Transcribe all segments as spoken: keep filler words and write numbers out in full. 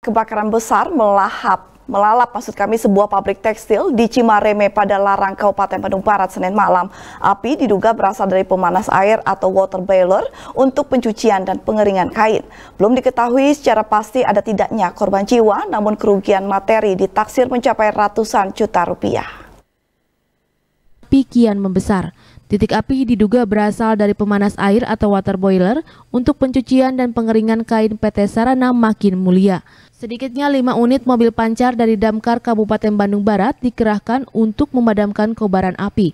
kebakaran besar melahap, melalap maksud kami sebuah pabrik tekstil di Cimareme pada Larang, Kabupaten Bandung Barat, Senin malam. Api diduga berasal dari pemanas air atau water boiler untuk pencucian dan pengeringan kain. Belum diketahui secara pasti ada tidaknya korban jiwa, namun kerugian materi ditaksir mencapai ratusan juta rupiah. Api kian membesar. Titik api diduga berasal dari pemanas air atau water boiler untuk pencucian dan pengeringan kain P T Sarana Makin Mulia. Sedikitnya lima unit mobil pancar dari Damkar Kabupaten Bandung Barat dikerahkan untuk memadamkan kobaran api.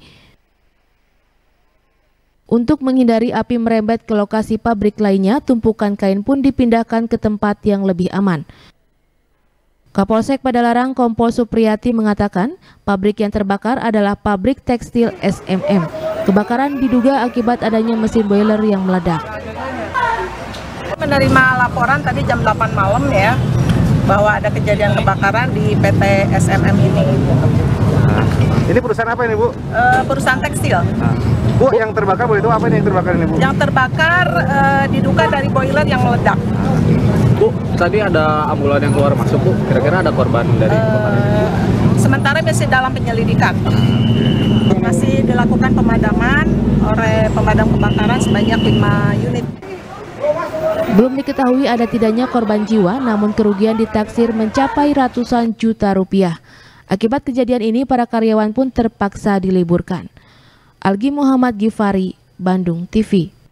Untuk menghindari api merembet ke lokasi pabrik lainnya, tumpukan kain pun dipindahkan ke tempat yang lebih aman. Kapolsek Padalarang Kompol Supriyati mengatakan pabrik yang terbakar adalah pabrik tekstil S M M. Kebakaran diduga akibat adanya mesin boiler yang meledak. Menerima laporan tadi jam delapan malam ya, bahwa ada kejadian kebakaran di P T S M M ini. Nah, ini perusahaan apa ini, Bu? Uh, perusahaan tekstil. Nah, Bu, yang terbakar Bu itu apa ini yang terbakar ini, Bu? Yang terbakar uh, diduga dari boiler yang meledak. Bu, tadi ada ambulan yang keluar masuk, Bu. Kira-kira ada korban dari kebakaran? Uh, sementara masih dalam penyelidikan. Masih dilakukan pemadaman oleh pemadam kebakaran sebanyak lima unit. Belum diketahui ada tidaknya korban jiwa, namun kerugian ditaksir mencapai ratusan juta rupiah. Akibat kejadian ini, para karyawan pun terpaksa diliburkan. Algi Muhammad Gifari, Bandung T V.